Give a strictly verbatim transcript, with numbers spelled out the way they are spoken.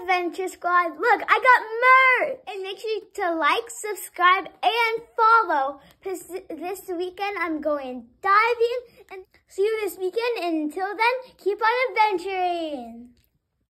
Adventure Squad. Look, I got merch. And make sure to like, subscribe, and follow. Because this weekend I'm going diving. And see you this weekend. And until then, keep on adventuring.